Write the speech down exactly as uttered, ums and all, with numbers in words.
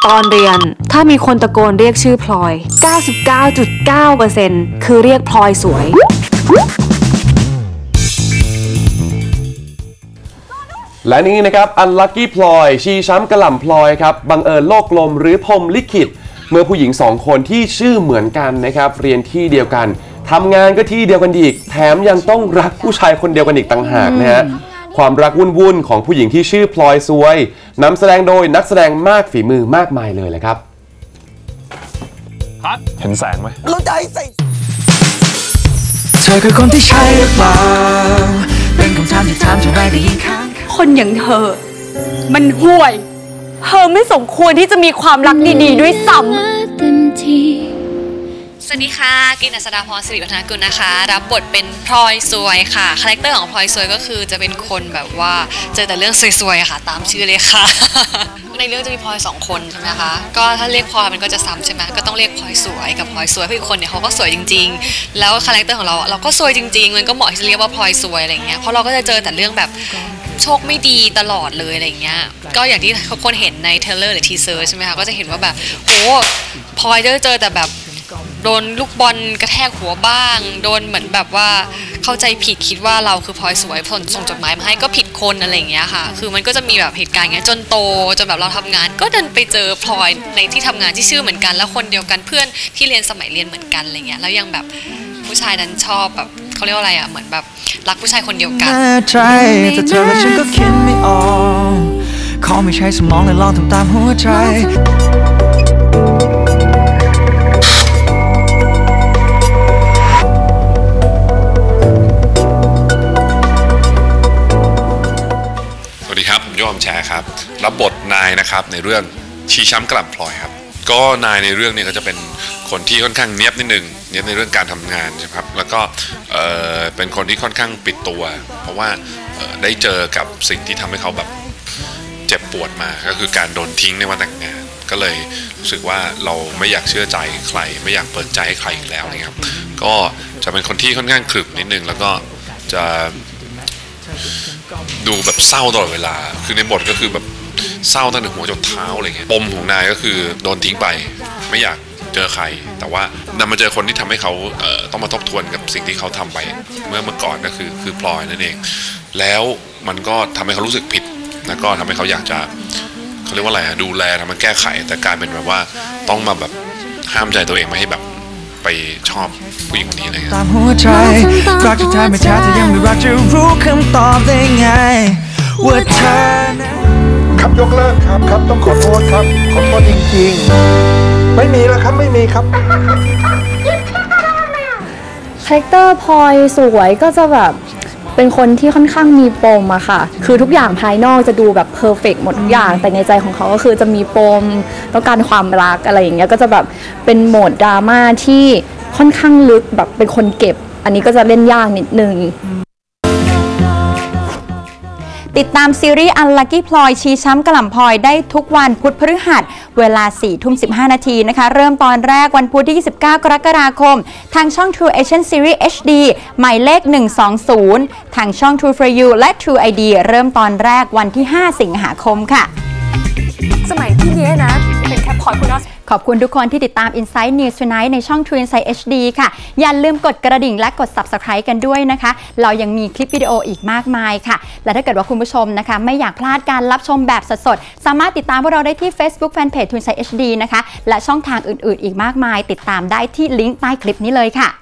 ตอนเรียนถ้ามีคนตะโกนเรียกชื่อพลอย เก้าสิบเก้าจุดเก้าเปอร์เซ็นต์ คือเรียกพลอยสวยและนี่นะครับ Unlucky พลอยชีช้ำกระหล่ำพลอยครับบังเอิญโลกกลมหรือพรหมลิขิตเมื่อผู้หญิงสองคนที่ชื่อเหมือนกันนะครับเรียนที่เดียวกันทำงานก็ที่เดียวกันอีกแถมยังต้องรักผู้ชายคนเดียวกันอีกต่างหากนะฮะความรักวุ่นๆของผู้หญิงที่ชื่อพลอยสวยนำแสดงโดยนักแสดงมากฝีมือมากมายเลยแหละครับเห็นแสงไหมเราใจใส่เธอคือคนที่ใช่หรือเปล่าเป็นคำถามที่ถามเท่าไรก็ยิ่งค้างคนอย่างเธอมันห่วยเธอไม่สมควรที่จะมีความรักดีๆด้วยซ้ำสวัสดีค่ะกินอัศดาพรสิริวัฒนกุลนะคะรับบทเป็นพลอยสวยค่ะคาแรคเตอร์ของพลอยสวยก็คือจะเป็นคนแบบว่าเจอแต่เรื่องสวยๆค่ะตามชื่อเลยค่ะ ในเรื่องจะมีพลอยสองคนใช่ไหมคะก็ถ้าเรียกพลอยมันก็จะซ้ำใช่ไหมก็ต้องเรียกพลอยสวยกับพลอยสวยเพราะอีกคนเนี่ยเขาก็สวยจริงๆแล้วคาแรคเตอร์ของเราเราก็สวยจริงๆมันก็เหมาะที่จะเรียกว่าพลอยสวยอะไรเงี้ยเพราะเราก็จะเจอแต่เรื่องแบบโชคไม่ดีตลอดเลยอะไรเงี้ยก็อย่างที่ทุกคนเห็นในเทรลเลอร์หรือทีเซอร์ใช่ไหมคะก็จะเห็นว่าแบบโอ้พลอยจะเจอแต่แบบโดนลูกบอลกระแทกหัวบ้างโดนเหมือนแบบว่าเข้าใจผิดคิดว่าเราคือพลอยสวยส่งส่งจดหมายมาให้ก็ผิดคนอะไรอย่างเงี้ยค่ะคือมันก็จะมีแบบเหตุการณ์เงี้ยจนโตจนแบบเราทำงานก็ดันไปเจอพลอยในที่ทำงานที่ชื่อเหมือนกันแล้วคนเดียวกันเพื่อนที่เรียนสมัยเรียนเหมือนกันอะไรเงี้ยแล้วยังแบบผู้ชายนั้นชอบแบบเขาเรียกว่าอะไรอ่ะเหมือนแบบรักผู้ชายคนเดียวกันใจแต่เธอและฉันก็คิดไม่ออกขอไม่ใช้สมองเลยลองทำตามหัวใจสวัสดีครับผมโยมแชร์ครับรับบทนายนะครับในเรื่องชีช้ำกระหล่ำพลอยครับก็นายในเรื่องนี้ก็จะเป็นคนที่ค่อนข้างเนียบนิดนึงเนียบในเรื่องการทำงานใช่ครับแล้วก็เอ่อเป็นคนที่ค่อนข้างปิดตัวเพราะว่าได้เจอกับสิ่งที่ทำให้เขาแบบเจ็บปวดมาก็คือการโดนทิ้งในวันแต่งงานก็เลยรู้สึกว่าเราไม่อยากเชื่อใจใครไม่อยากเปิดใจให้ใครอีกแล้วนะครับก็จะเป็นคนที่ค่อนข้างขรึมนิดนึงแล้วก็จะดูแบบเศร้าตลอดเวลาคือในบทก็คือแบบเศร้าตั้งแต่หัวจนเท้าอะไรเงี้ยปมของนายก็คือโดนทิ้งไปไม่อยากเจอใครแต่ว่านำมาเจอคนที่ทำให้เขาเอ่อต้องมาทบทวนกับสิ่งที่เขาทำไปเมื่อเมื่อก่อนก็คือคือพลอยนั่นเองแล้วมันก็ทำให้เขารู้สึกผิดแล้วก็ทำให้เขาอยากจะเขาเรียกว่าอะไรดูแลทำให้แก้ไขแต่กลายเป็นแบบว่าต้องมาแบบห้ามใจตัวเองไม่ให้แบบไปชอบผู้หญิงคนนี้อะไรเงี้ยตามหัวใจรักจะแท้ไม่แท้ถ้ายังไม่รักจะรู้คำตอบได้ไงว่าเธอครับยกเลิกครับครับต้องขอโทษครับขอโทษจริงๆไม่มีแล้วครับไม่มีครับคาแรคเตอร์พลอยสวยก็จะแบบเป็นคนที่ค่อนข้างมีปมอะค่ะคือทุกอย่างภายนอกจะดูแบบเพอร์เฟกต์หมดทุกอย่างแต่ในใจของเขาก็คือจะมีปมต้องการความรักอะไรอย่างเงี้ยก็จะแบบเป็นโหมดดราม่าที่ค่อนข้างลึกแบบเป็นคนเก็บอันนี้ก็จะเล่นยากนิดนึงติดตามซีรีส์ Unlucky พลอยชีช้ำกระหล่ำพลอยได้ทุกวันพุธพฤหัสเวลา สี่ทุ่มสิบห้า นาทีนะคะเริ่มตอนแรกวันพุธที่ยี่สิบเก้ากรกฎาคมทางช่อง True Asian Series เอช ดี หมายเลขหนึ่งสองศูนย์ทางช่อง True for You และ True ไอ ดี เริ่มตอนแรกวันที่ห้าสิงหาคมค่ะสมัยพี่เนี้ยนะเป็นแค่พลอยคุณขอบคุณทุกคนที่ติดตาม Inside News Tonight ในช่อง True Insight เอช ดี ค่ะอย่าลืมกดกระดิ่งและกด Subscribe กันด้วยนะคะเรายังมีคลิปวิดีโออีกมากมายค่ะและถ้าเกิดว่าคุณผู้ชมนะคะไม่อยากพลาดการรับชมแบบสดๆสามารถติดตามพวกเราได้ที่ Facebook Fanpage True Insight เอช ดี นะคะและช่องทางอื่นๆอีกมากมายติดตามได้ที่ลิงก์ใต้คลิปนี้เลยค่ะ